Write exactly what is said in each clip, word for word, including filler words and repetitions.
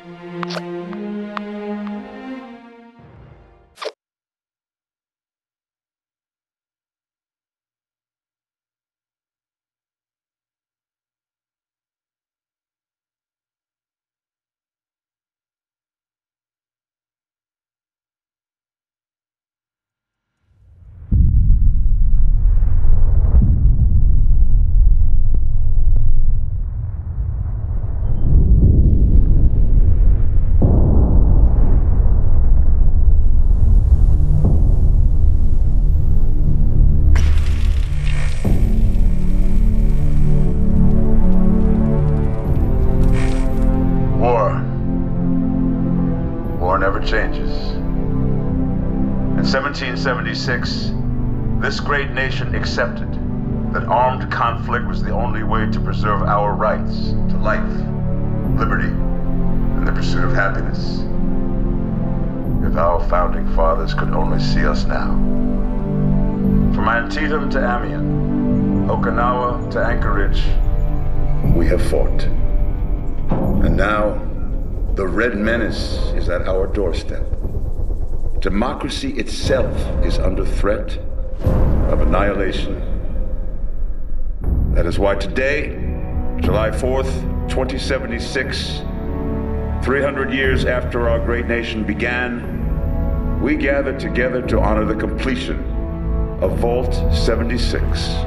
Changes. In seventeen seventy-six, this great nation accepted that armed conflict was the only way to preserve our rights to life, liberty, and the pursuit of happiness. If our founding fathers could only see us now. From Antietam to Amiens, Okinawa to Anchorage, we have fought. And now, the Red Menace is at our doorstep. Democracy itself is under threat of annihilation. That is why today, July fourth, twenty seventy-six, three hundred years after our great nation began, we gather together to honor the completion of Vault seventy-six.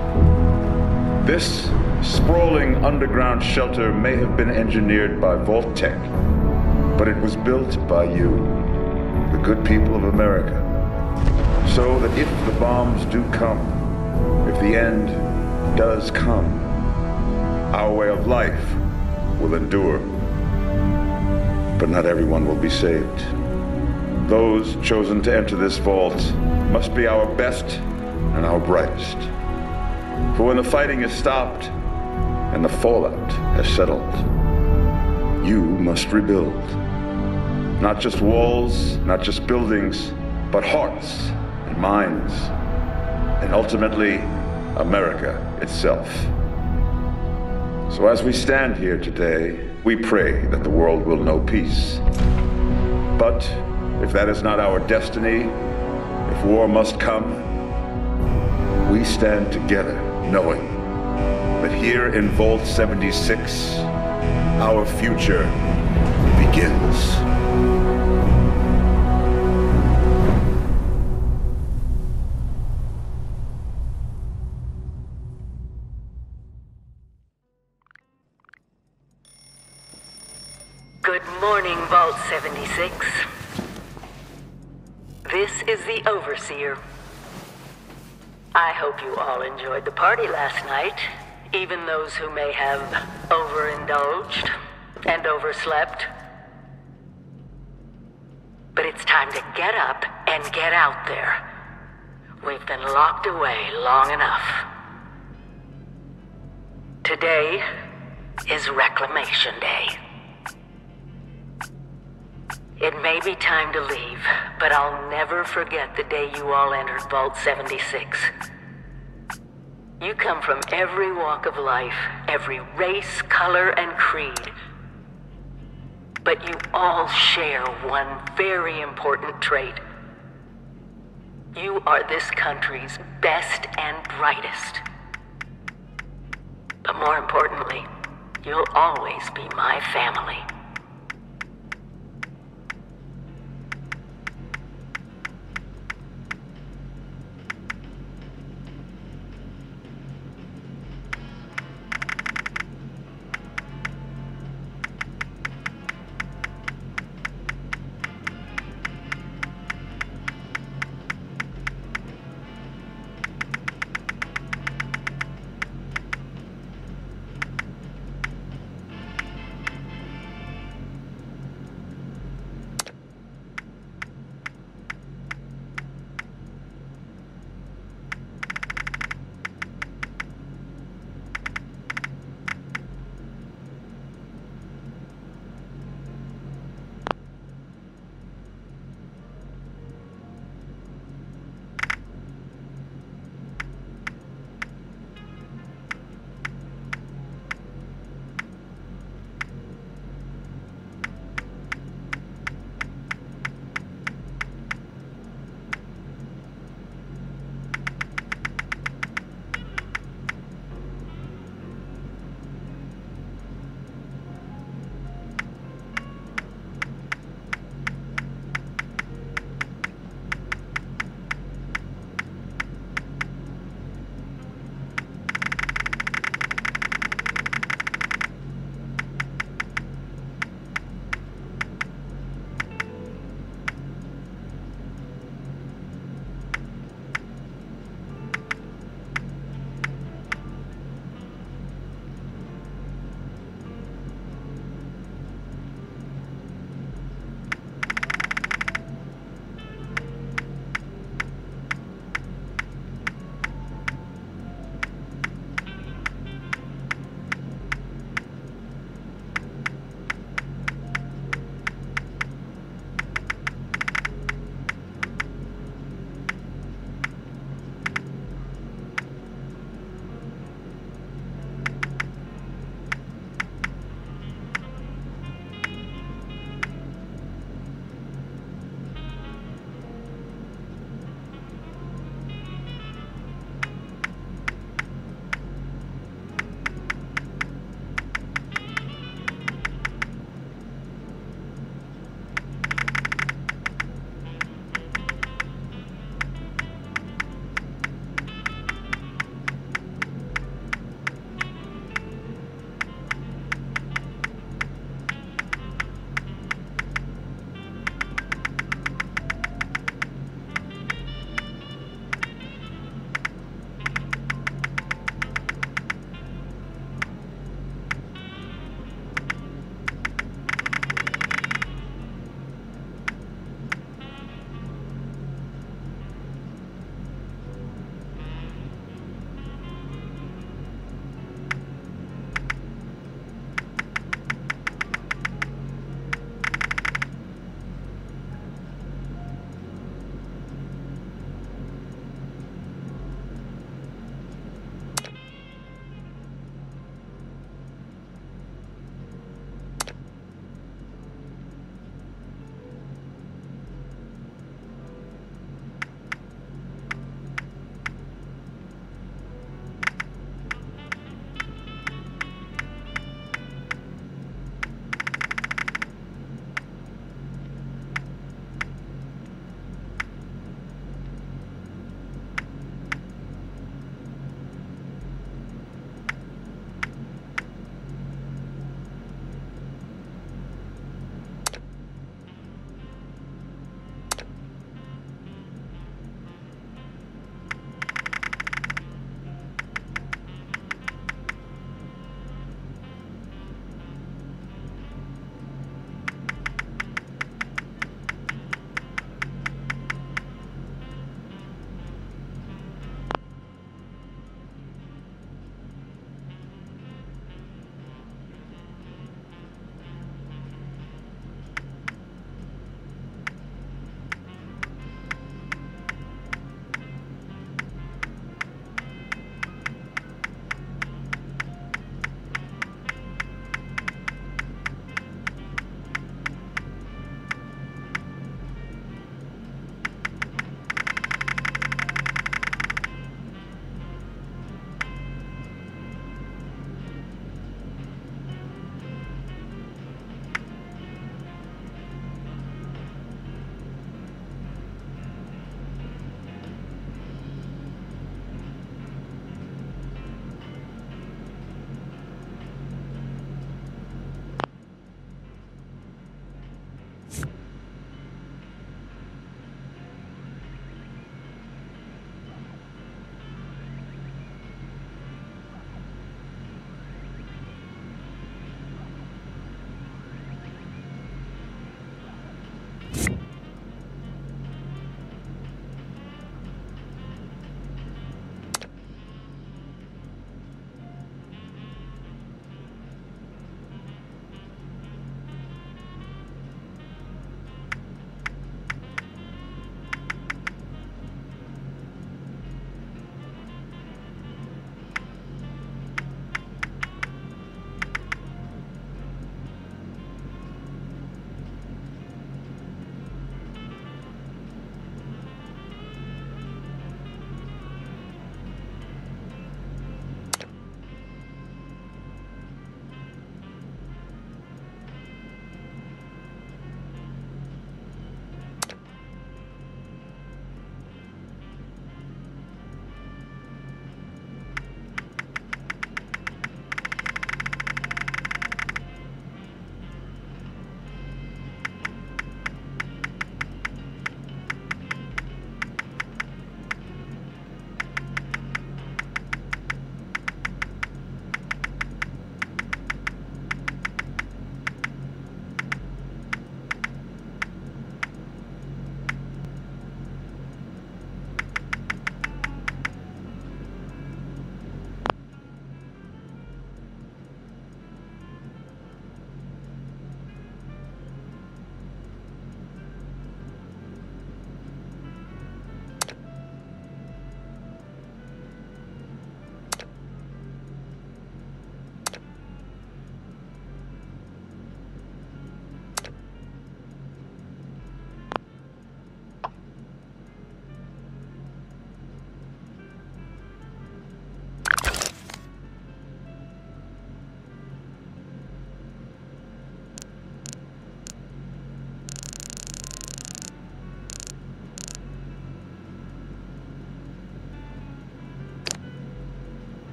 This sprawling underground shelter may have been engineered by Vault Tech, but it was built by you, the good people of America, so that if the bombs do come, if the end does come, our way of life will endure. But not everyone will be saved. Those chosen to enter this vault must be our best and our brightest. For when the fighting is stopped and the fallout has settled, you must rebuild. Not just walls, not just buildings, but hearts and minds, and ultimately, America itself. So as we stand here today, we pray that the world will know peace. But if that is not our destiny, if war must come, we stand together knowing that here in Vault seventy-six, our future begins. Good morning, Vault seventy-six. This is the Overseer. I hope you all enjoyed the party last night, even those who may have overindulged and overslept. But it's time to get up and get out there. We've been locked away long enough. Today is Reclamation Day. It may be time to leave, but I'll never forget the day you all entered Vault seventy-six. You come from every walk of life, every race, color, and creed. But you all share one very important trait. You are this country's best and brightest. But more importantly, you'll always be my family.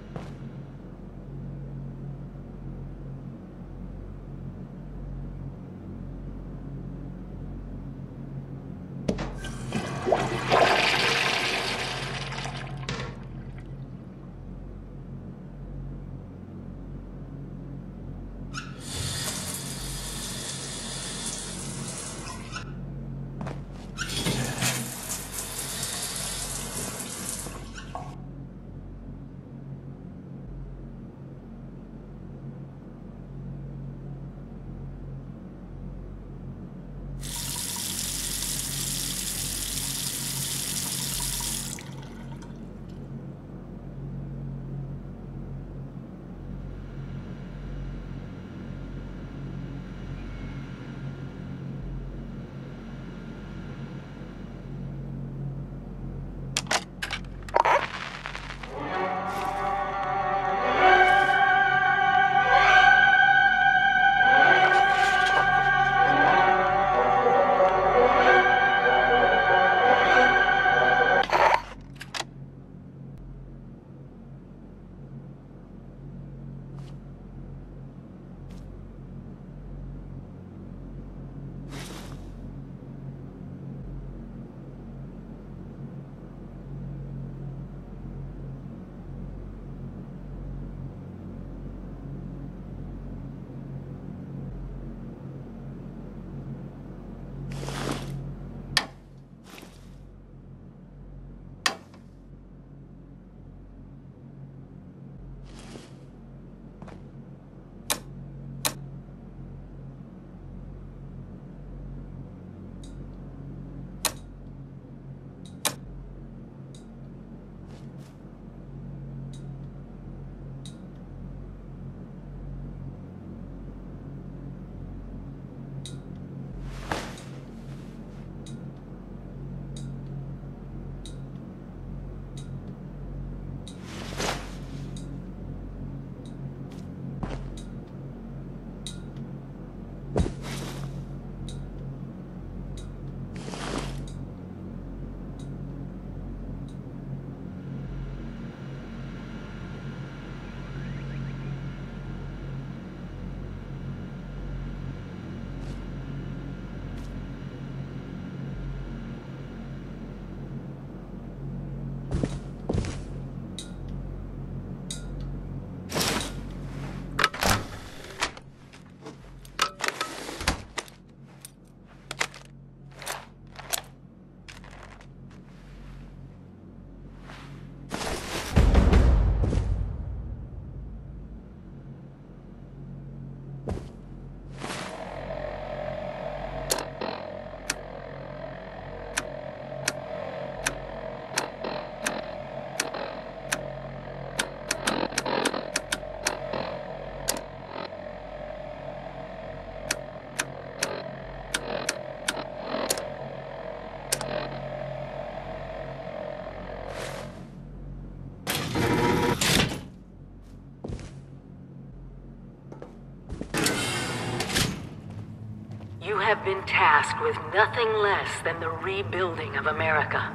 You have been tasked with nothing less than the rebuilding of America.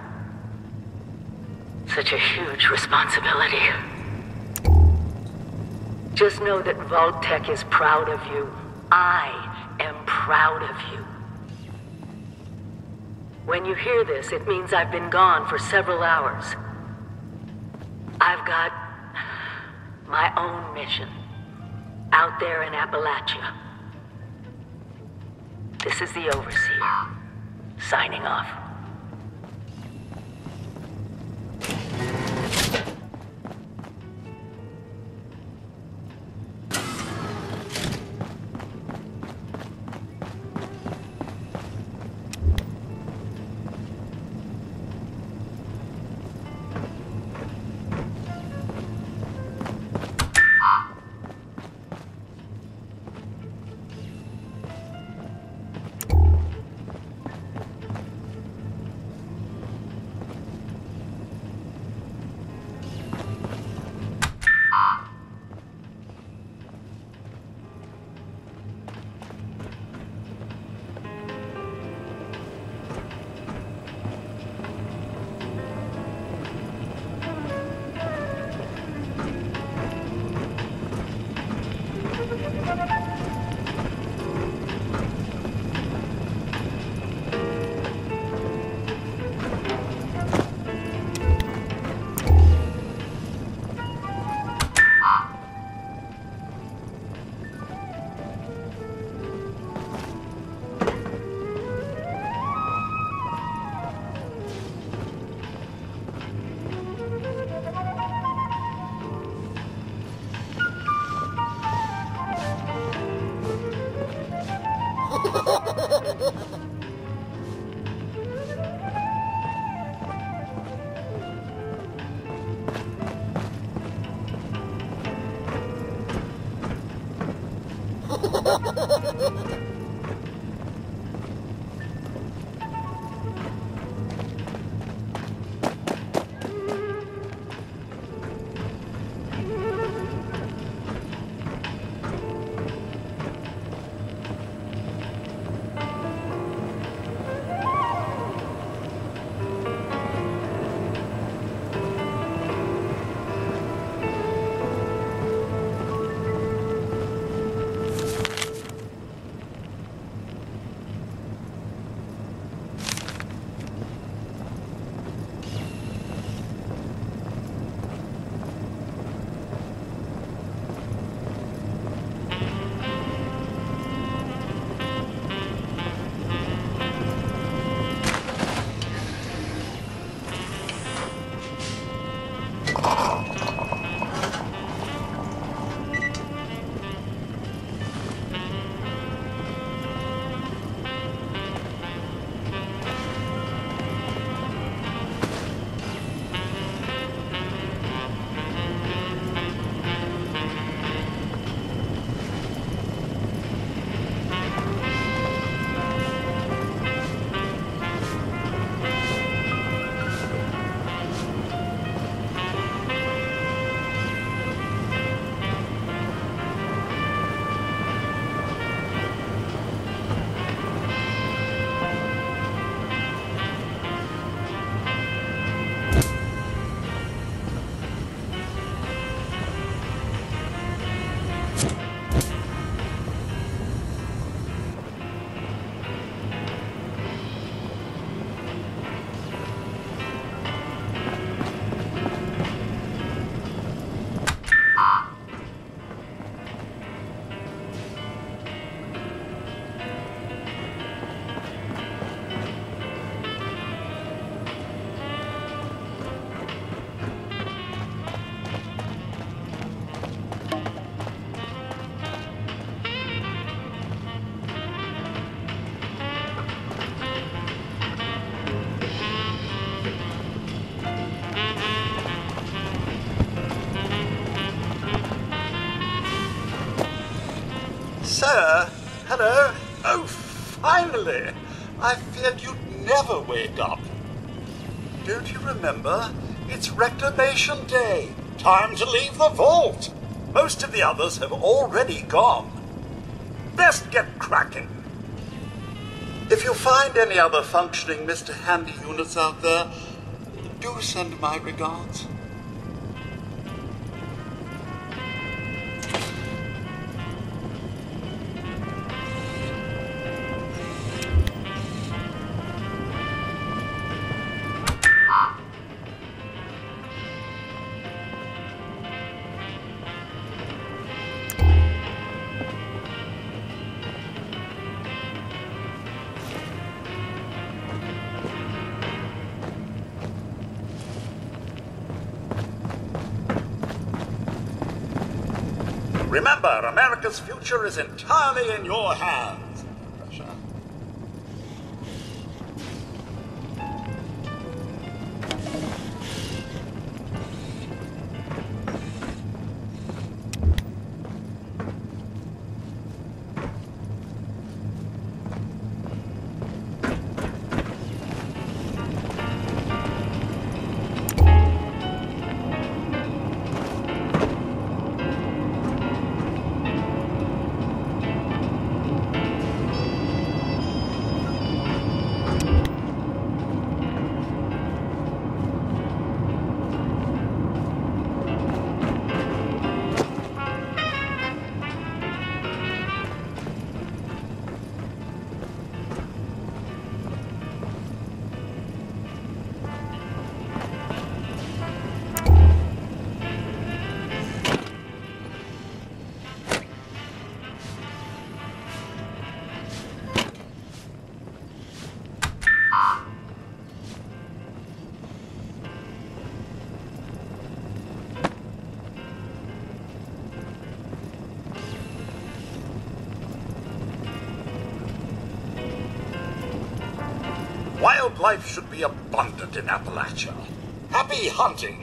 Such a huge responsibility. Just know that Vault-Tec is proud of you. I am proud of you. When you hear this, it means I've been gone for several hours. I've got my own mission out there in Appalachia. This is the Overseer, signing off. Sir, hello? Oh, finally! I feared you'd never wake up. Don't you remember? It's Reclamation Day. Time to leave the vault. Most of the others have already gone. Best get cracking. If you find any other functioning Mister Handy units out there, do send my regards. Remember, America's future is entirely in your hands. Russia. Wildlife should be abundant in Appalachia. Happy hunting!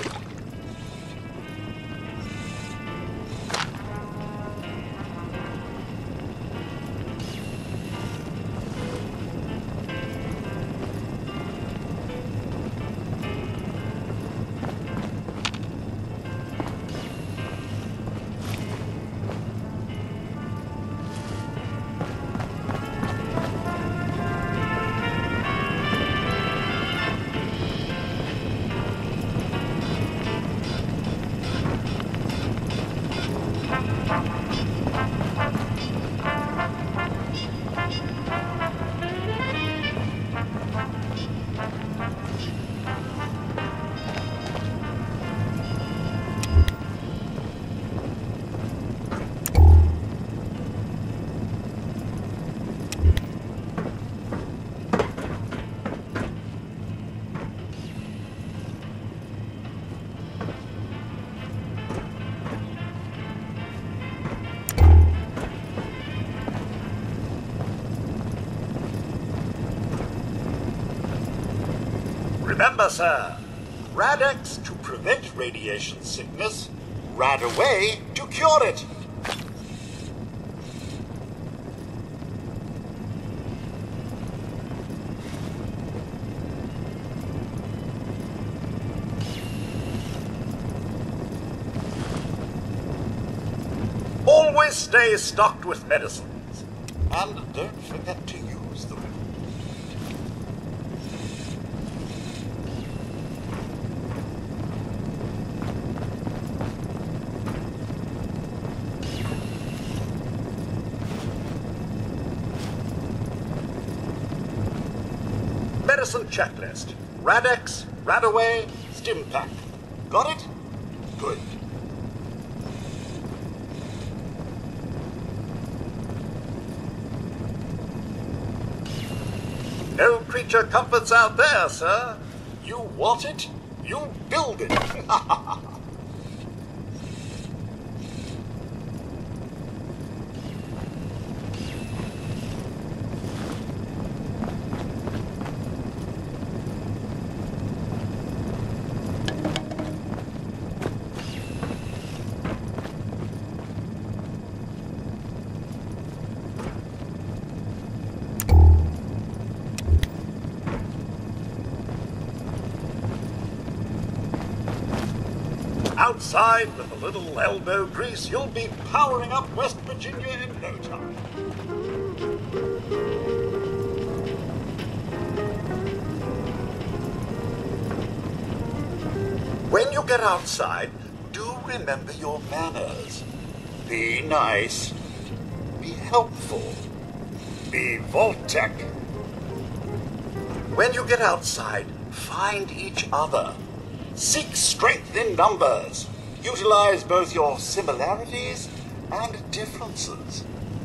Remember, sir, Rad-X to prevent radiation sickness, Rad-Away to cure it. Always stay stocked with medicines, and don't forget to use them. Medicine checklist. Rad-X, Rad-Away, Stim-Pack. Got it? Good. No creature comforts out there, sir. You want it, you build it. outside with a little elbow grease, you'll be powering up West Virginia in no time. When you get outside, do remember your manners. Be nice. Be helpful. Be Vault-Tec. When you get outside, find each other. Seek strength in numbers. Utilize both your similarities and differences.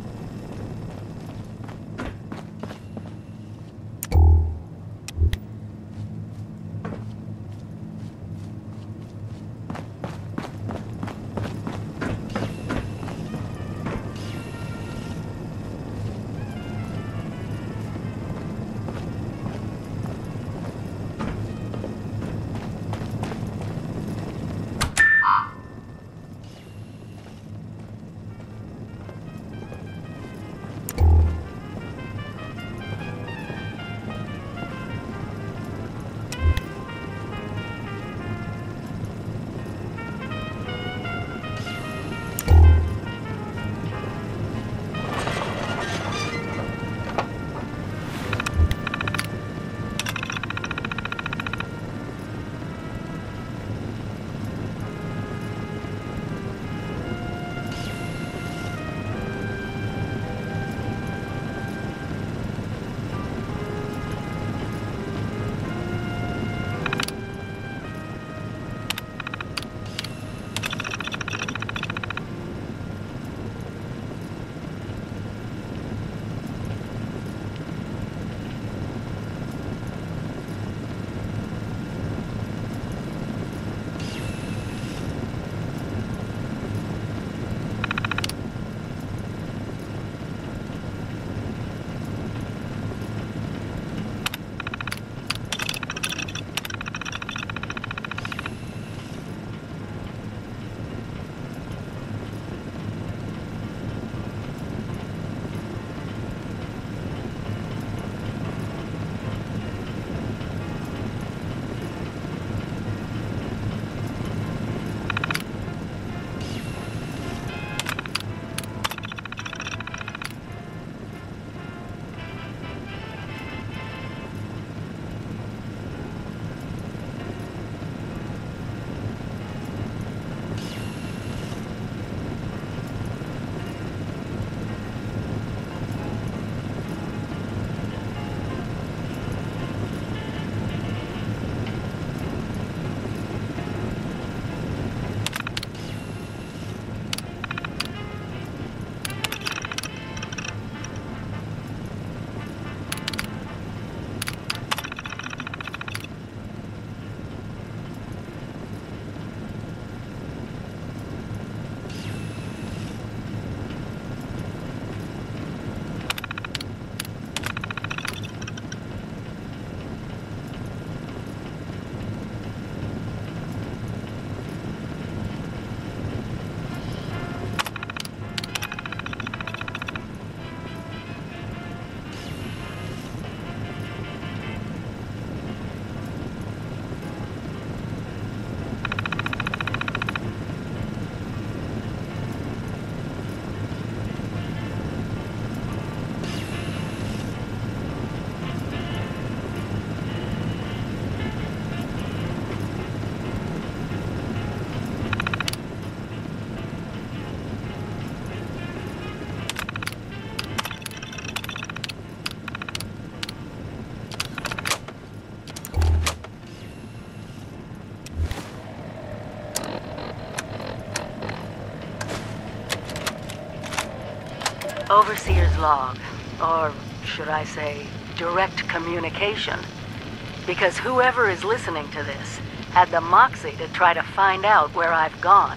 Overseer's log, or should I say, direct communication. Because whoever is listening to this had the moxie to try to find out where I've gone.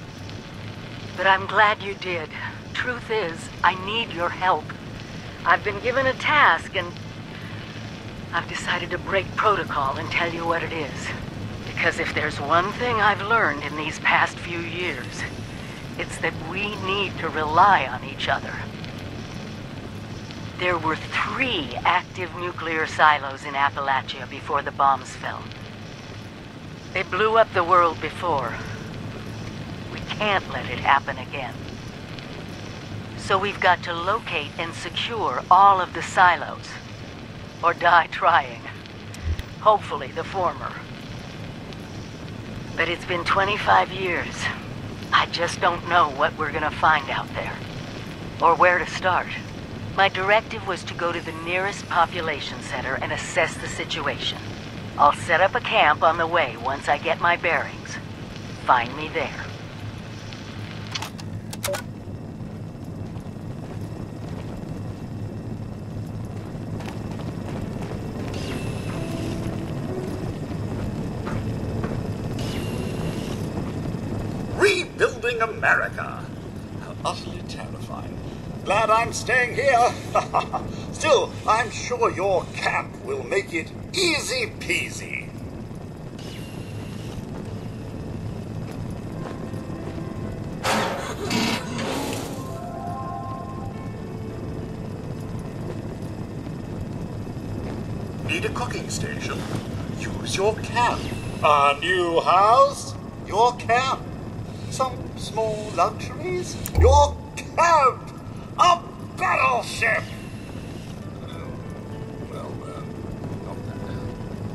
But I'm glad you did. Truth is, I need your help. I've been given a task and I've decided to break protocol and tell you what it is. Because if there's one thing I've learned in these past few years, it's that we need to rely on each other. There were three active nuclear silos in Appalachia before the bombs fell. They blew up the world before, can't let it happen again. So we've got to locate and secure all of the silos. Or die trying. Hopefully the former. But it's been twenty-five years. I just don't know what we're gonna find out there. Or where to start. My directive was to go to the nearest population center and assess the situation. I'll set up a camp on the way once I get my bearings. Find me there. Rebuilding America. How utterly terrifying. Glad I'm staying here. Still, I'm sure your camp will make it easy peasy. Need a cooking station? Use your camp. A new house? Your camp. Some small luxuries? Your camp! A battleship! Oh, well, uh, not that bad.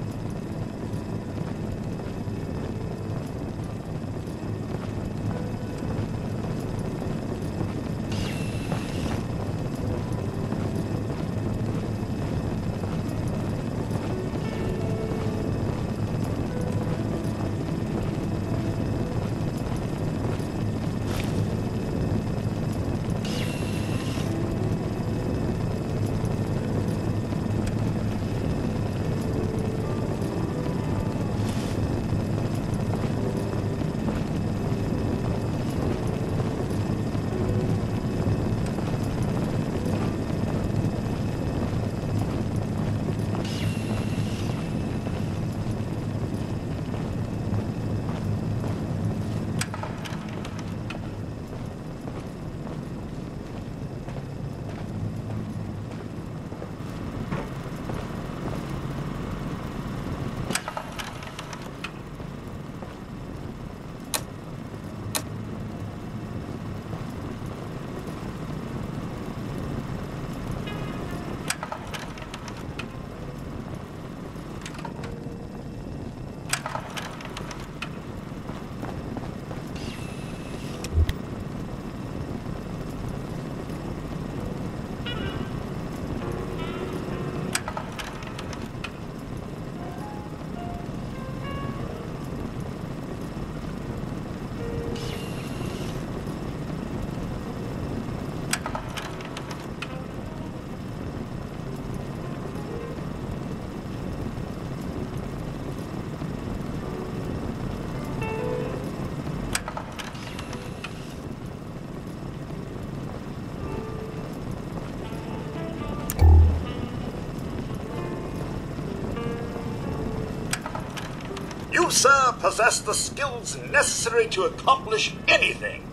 You, sir, possess the skills necessary to accomplish anything.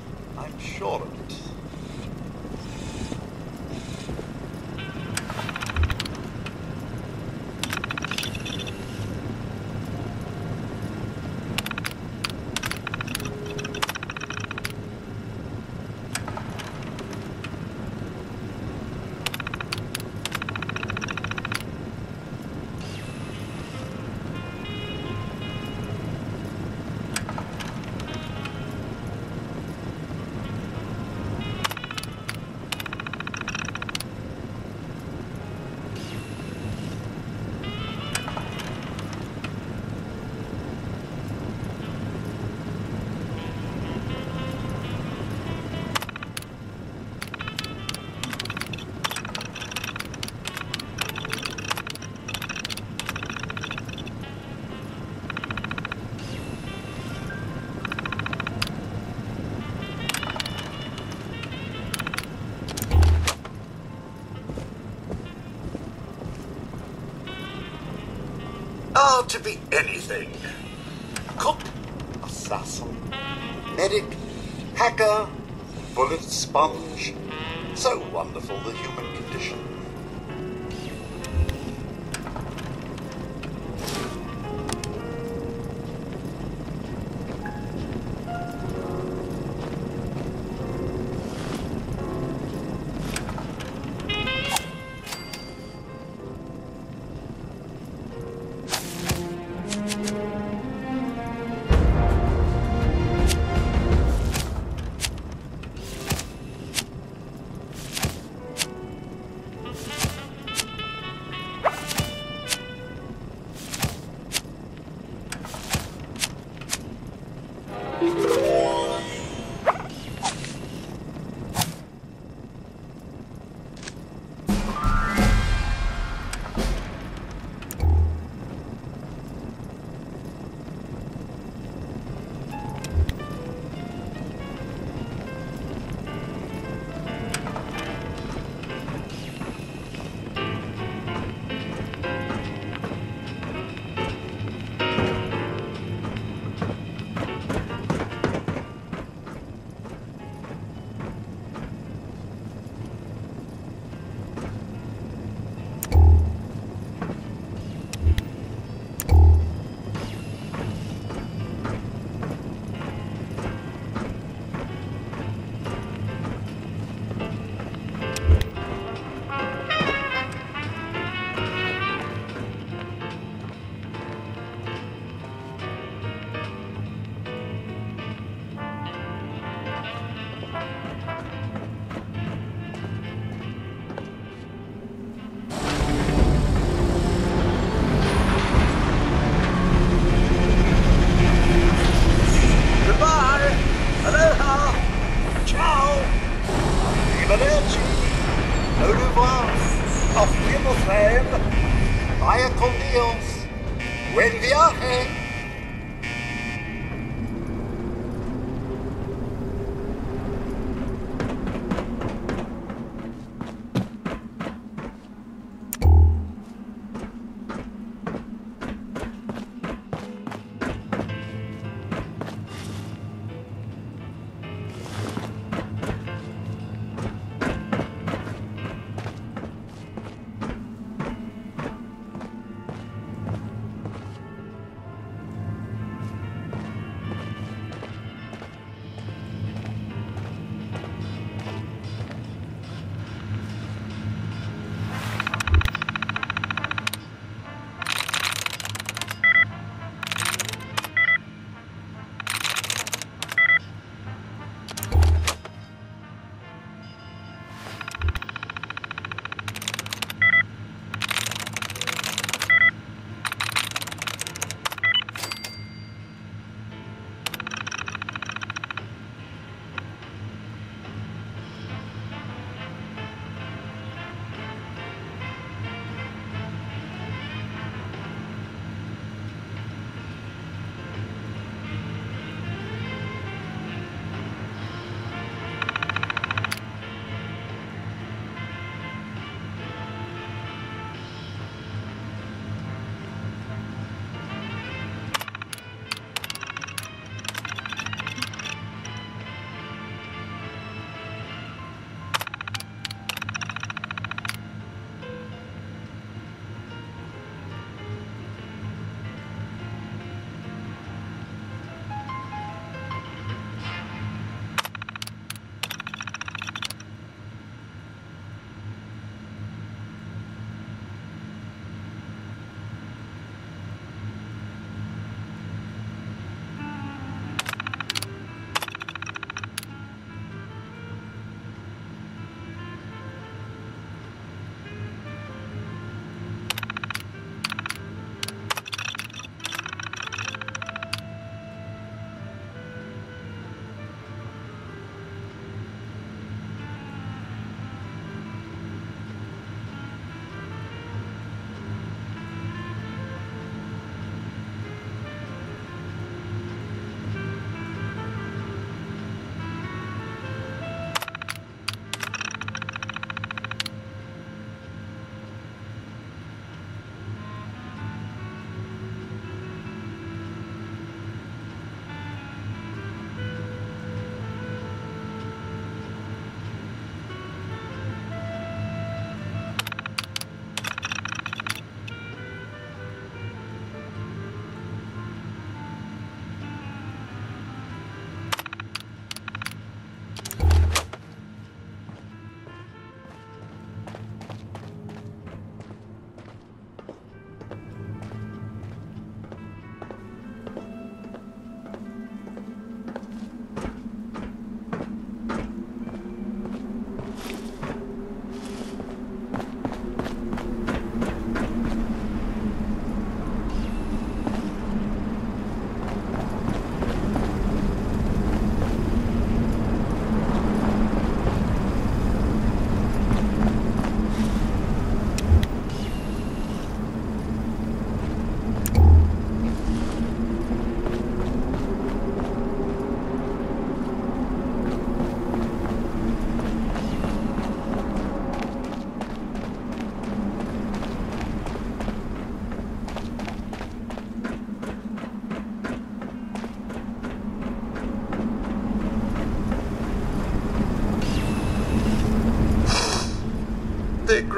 I'm sure of it. Oh, to be anything. Cook, assassin, medic, hacker, bullet sponge. So wonderful, the human condition.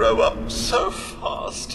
grow up so fast.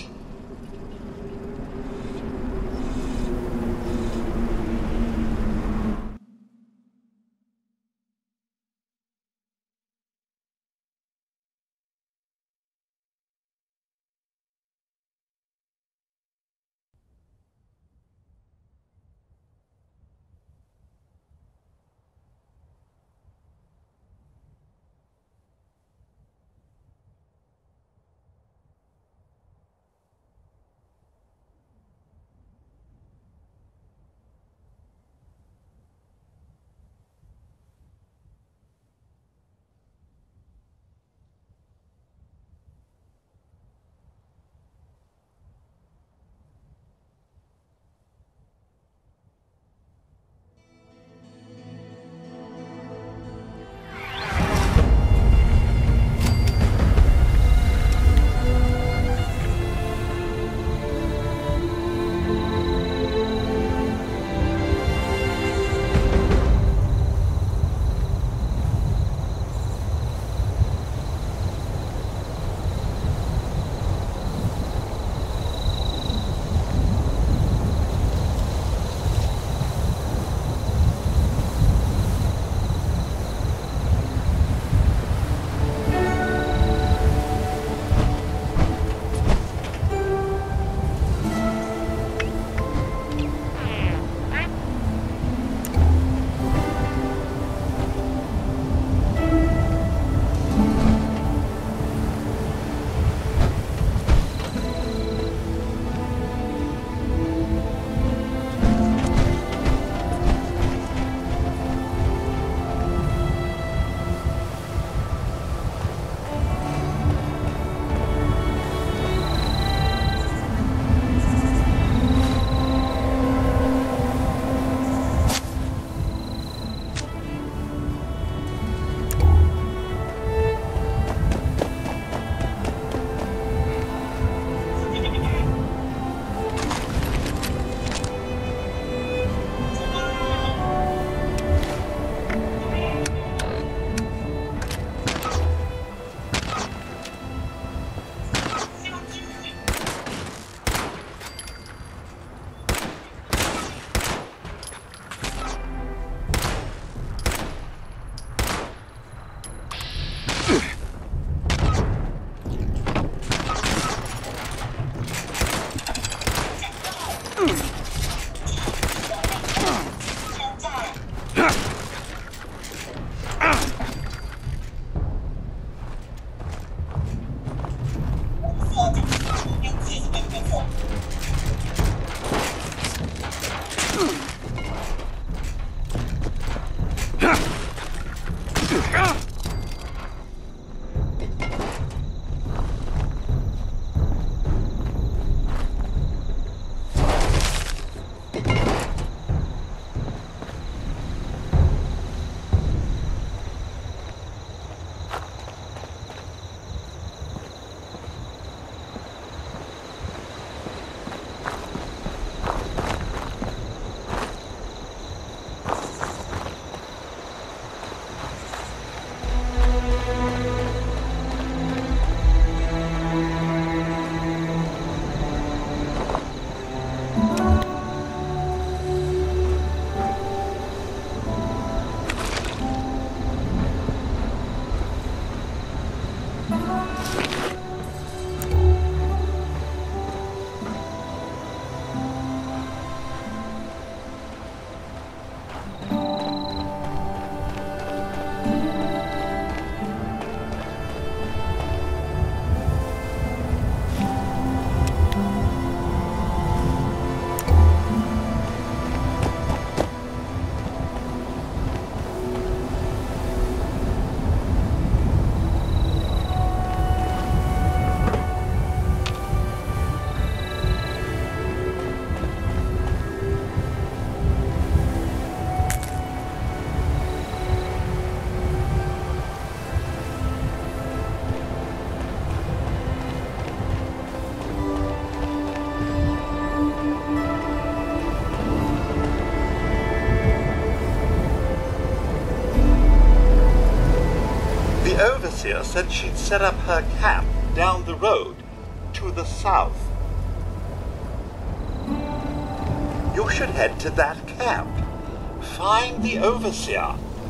The overseer said she'd set up her camp down the road, to the south. You should head to that camp. Find the Overseer.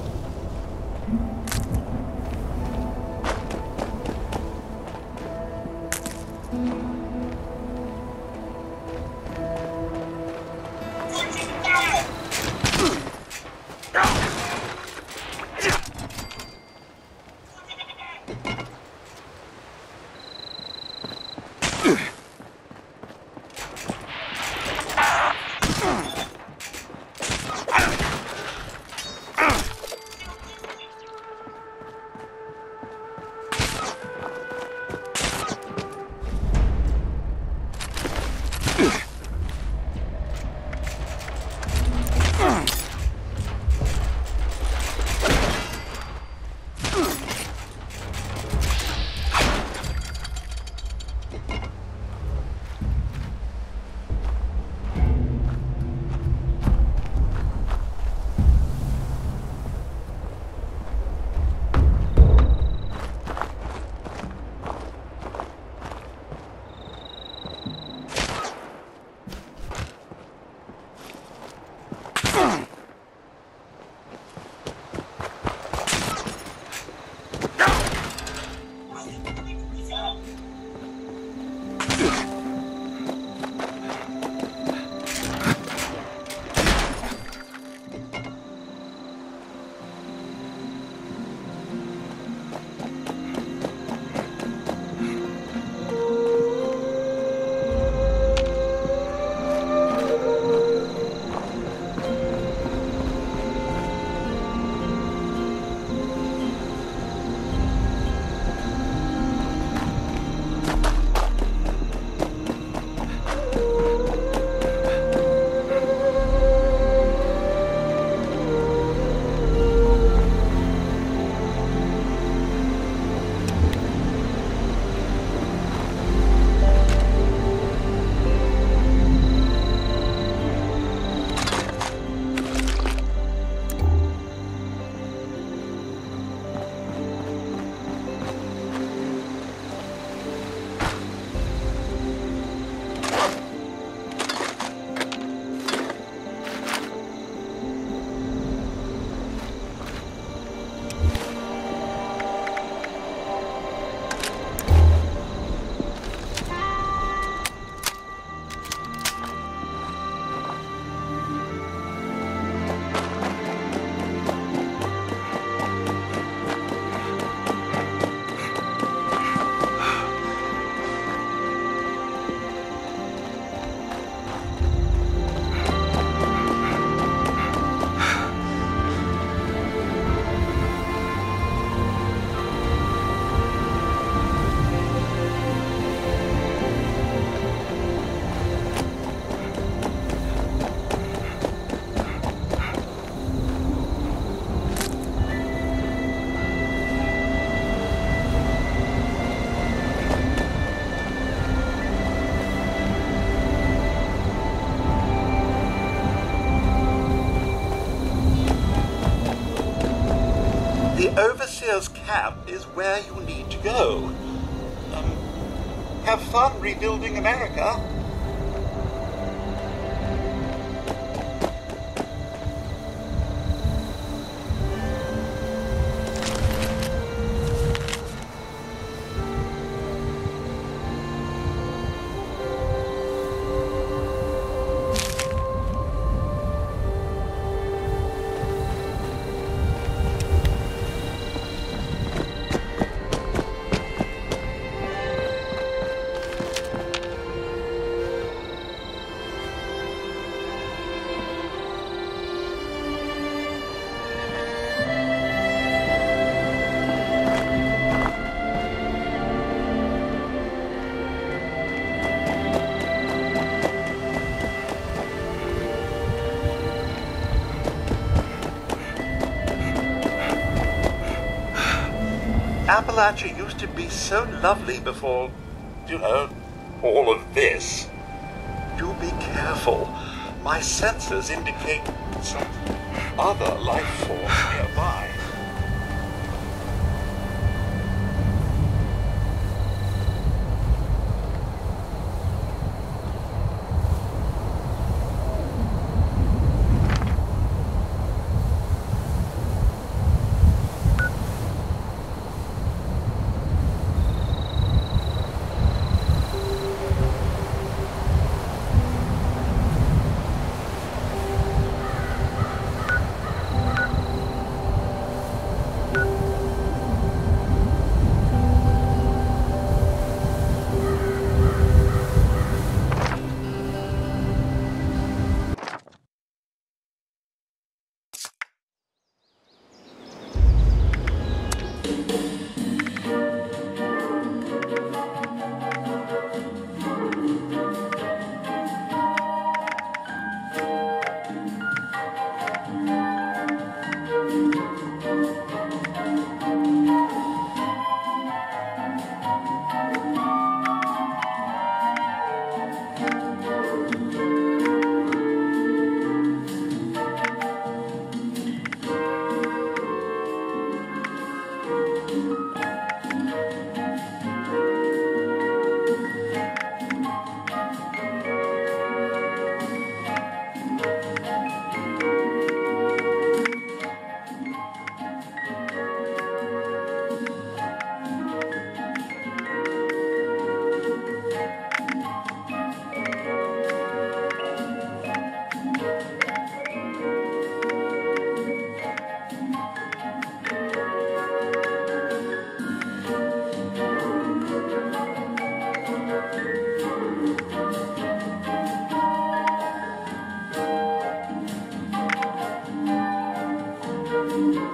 The Overseer's camp is where you need to go. Um, have fun rebuilding America. Appalachia used to be so lovely before, you know, all of this. Do be careful. My sensors indicate some other life form nearby. Thank you.